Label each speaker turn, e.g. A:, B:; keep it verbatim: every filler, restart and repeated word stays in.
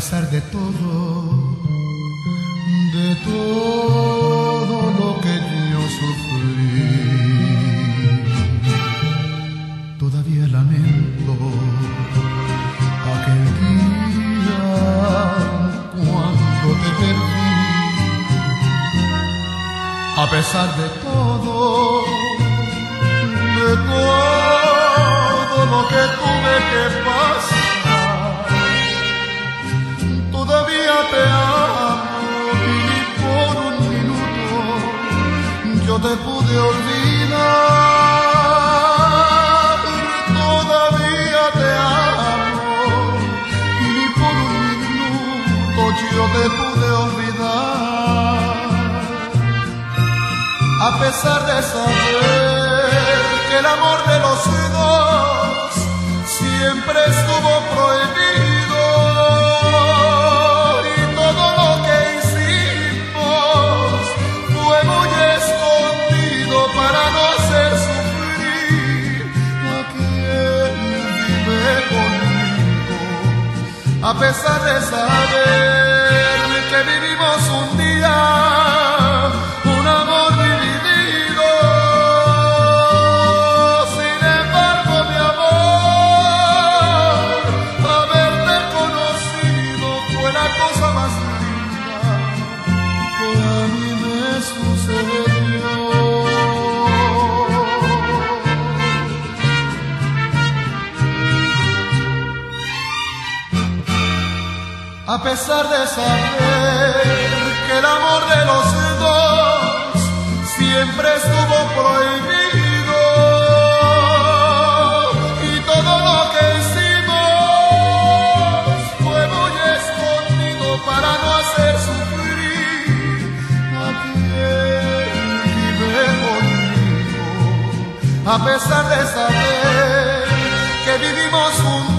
A: pesar de todo, de todo lo que yo sufrí, todavía lamento aquel día cuando te perdí. A pesar de todo, de todo lo que tuve que pasar, todavía te amo y por un minuto yo te pude olvidar. Todavía te amo y por un minuto yo te pude olvidar. A pesar de saber que el amor de los dos siempre estuvo prohibido y todo lo que hicimos fue muy escondido para no hacer sufrir a quien vive conmigo. A pesar de saber que vivimos un día un amor dividido, sin embargo mi amor, haberte conocido fue la cosa más linda que a mí me sucedió. A pesar de saber que el amor de los dos siempre estuvo prohibido y todo lo que hicimos fue muy escondido para no hacer sufrir a quien vive conmigo. A pesar de saber que vivimos un